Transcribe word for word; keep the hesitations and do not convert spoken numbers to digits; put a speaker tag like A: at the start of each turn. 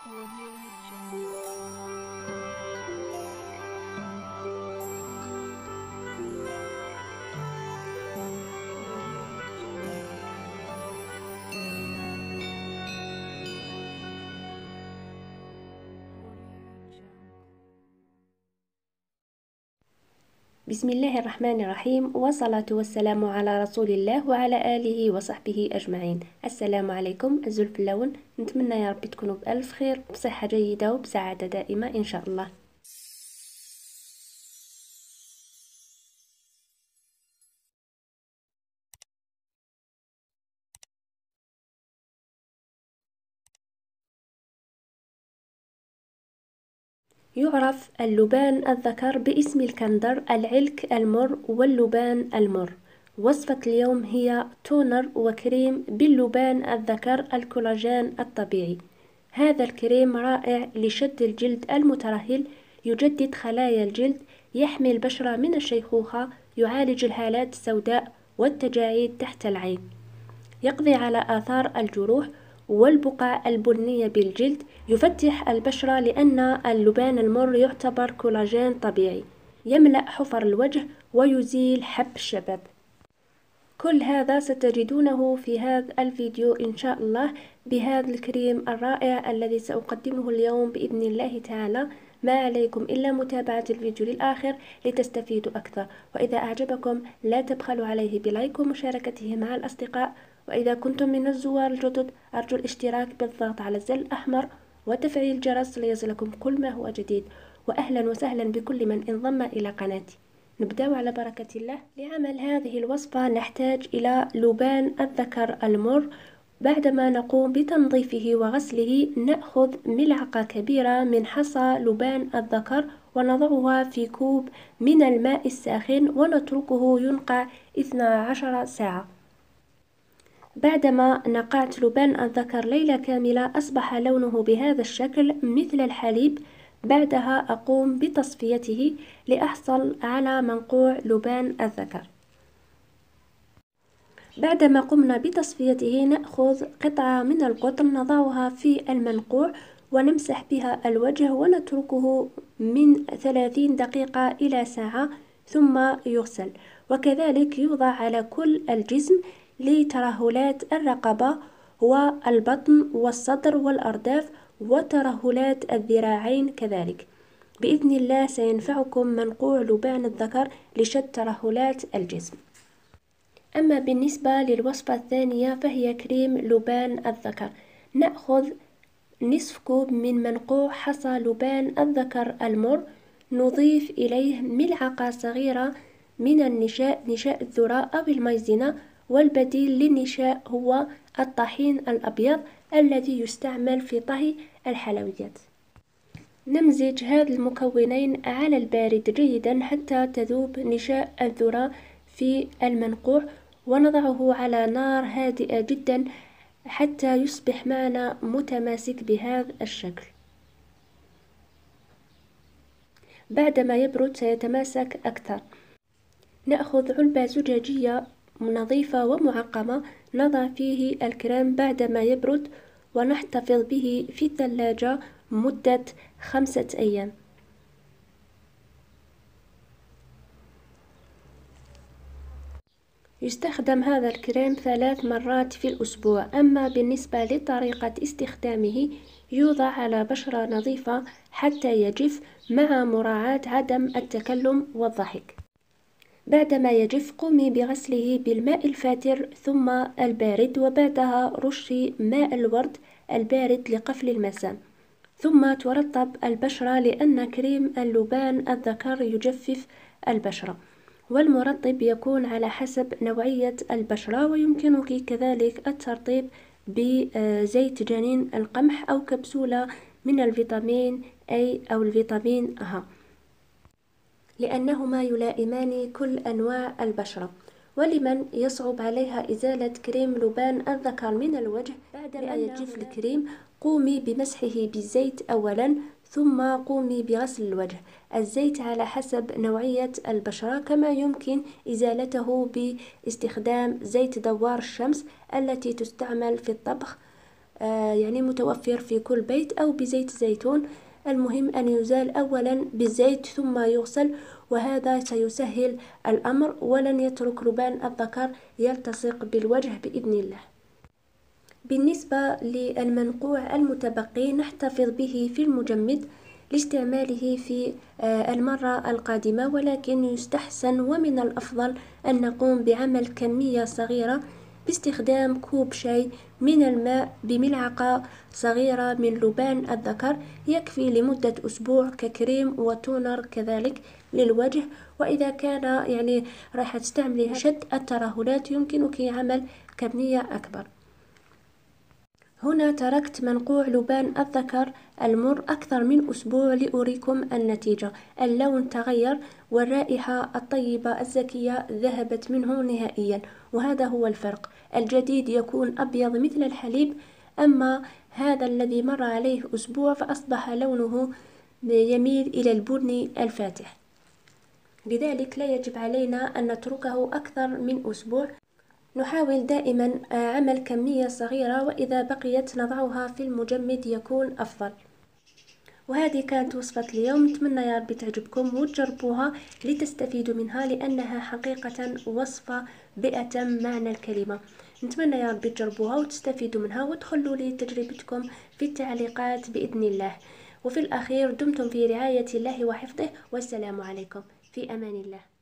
A: بسم الله الرحمن الرحيم، والصلاة والسلام على رسول الله وعلى آله وصحبه أجمعين. السلام عليكم الزلف اللون، نتمنى يا رب تكونوا بألف خير، بصحة جيدة وبسعادة دائمة إن شاء الله. يعرف اللبان الذكر باسم الكندر، العلك المر واللبان المر. وصفة اليوم هي تونر وكريم باللبان الذكر الكولاجين الطبيعي. هذا الكريم رائع لشد الجلد المترهل، يجدد خلايا الجلد، يحمي البشرة من الشيخوخة، يعالج الهالات السوداء والتجاعيد تحت العين، يقضي على آثار الجروح والبقع البنية بالجلد، يفتح البشرة لأن اللبان المر يعتبر كولاجين طبيعي، يملأ حفر الوجه ويزيل حب الشباب. كل هذا ستجدونه في هذا الفيديو إن شاء الله بهذا الكريم الرائع الذي سأقدمه اليوم بإذن الله تعالى. ما عليكم إلا متابعة الفيديو للآخر لتستفيدوا أكثر، وإذا أعجبكم لا تبخلوا عليه بلايك ومشاركته مع الأصدقاء، وإذا كنتم من الزوار الجدد أرجو الاشتراك بالضغط على الزر الأحمر وتفعيل الجرس ليصلكم كل ما هو جديد. وأهلا وسهلا بكل من انضم إلى قناتي. نبدأ على بركة الله. لعمل هذه الوصفة نحتاج إلى لبان الذكر المر. بعدما نقوم بتنظيفه وغسله نأخذ ملعقة كبيرة من حصى لبان الذكر ونضعها في كوب من الماء الساخن ونتركه ينقع اثنتي عشرة ساعة. بعدما نقعت لبان الذكر ليلة كاملة أصبح لونه بهذا الشكل مثل الحليب. بعدها أقوم بتصفيته لأحصل على منقوع لبان الذكر. بعدما قمنا بتصفيته نأخذ قطعة من القطن نضعها في المنقوع ونمسح بها الوجه ونتركه من ثلاثين دقيقة إلى ساعة ثم يغسل، وكذلك يوضع على كل الجسم لترهلات الرقبة والبطن والصدر والأرداف وترهلات الذراعين كذلك. بإذن الله سينفعكم منقوع لبان الذكر لشد ترهلات الجسم. أما بالنسبة للوصفة الثانية فهي كريم لبان الذكر. نأخذ نصف كوب من منقوع حصى لبان الذكر المر، نضيف إليه ملعقة صغيرة من النشاء، نشاء الذرة أو المايزينا، والبديل للنشاء هو الطحين الأبيض الذي يستعمل في طهي الحلويات. نمزج هذا المكونين على البارد جيدا حتى تذوب نشاء الذرة في المنقوع، ونضعه على نار هادئة جدا حتى يصبح معنا متماسك بهذا الشكل. بعدما يبرد سيتماسك أكثر. نأخذ علبة زجاجية نظيفة ومعقمة نضع فيه الكريم بعدما يبرد ونحتفظ به في الثلاجة مدة خمسة أيام. يستخدم هذا الكريم ثلاث مرات في الأسبوع. أما بالنسبة لطريقة استخدامه يوضع على بشرة نظيفة حتى يجف مع مراعاة عدم التكلم والضحك. بعدما يجف قومي بغسله بالماء الفاتر ثم البارد، وبعدها رشي ماء الورد البارد لقفل المسام، ثم ترطب البشرة لأن كريم اللبان الذكر يجفف البشرة، والمرطب يكون على حسب نوعية البشرة، ويمكنك كذلك الترطيب بزيت جنين القمح أو كبسولة من الفيتامين A أو الفيتامين ه، لأنهما يلائمان كل أنواع البشرة. ولمن يصعب عليها إزالة كريم لبان الذكر من الوجه بعدما يجف الكريم قومي بمسحه بالزيت أولا ثم قومي بغسل الوجه. الزيت على حسب نوعية البشرة، كما يمكن إزالته باستخدام زيت دوار الشمس التي تستعمل في الطبخ يعني متوفر في كل بيت أو بزيت زيتون. المهم أن يزال أولا بالزيت ثم يغسل، وهذا سيسهل الأمر ولن يترك لبان الذكر يلتصق بالوجه بإذن الله. بالنسبة للمنقوع المتبقي نحتفظ به في المجمد لاستعماله في المرة القادمة، ولكن يستحسن ومن الأفضل أن نقوم بعمل كمية صغيرة باستخدام كوب شاي من الماء بملعقة صغيرة من لبان الذكر، يكفي لمدة أسبوع ككريم وتونر كذلك للوجه. وإذا كان يعني راح تستعملي شد الترهلات يمكنك عمل كمية أكبر. هنا تركت منقوع لبان الذكر المر أكثر من أسبوع لأريكم النتيجة. اللون تغير والرائحة الطيبة الزكية ذهبت منه نهائيا، وهذا هو الفرق. الجديد يكون أبيض مثل الحليب، أما هذا الذي مر عليه أسبوع فأصبح لونه يميل إلى البني الفاتح. لذلك لا يجب علينا أن نتركه أكثر من أسبوع. نحاول دائما عمل كمية صغيرة، وإذا بقيت نضعها في المجمد يكون أفضل. وهذه كانت وصفة اليوم، نتمنى يا رب تعجبكم وتجربوها لتستفيدوا منها، لأنها حقيقة وصفة بأتم معنى الكلمة. نتمنى يا رب تجربوها وتستفيدوا منها وتخلوا لي تجربتكم في التعليقات بإذن الله. وفي الأخير دمتم في رعاية الله وحفظه، والسلام عليكم، في أمان الله.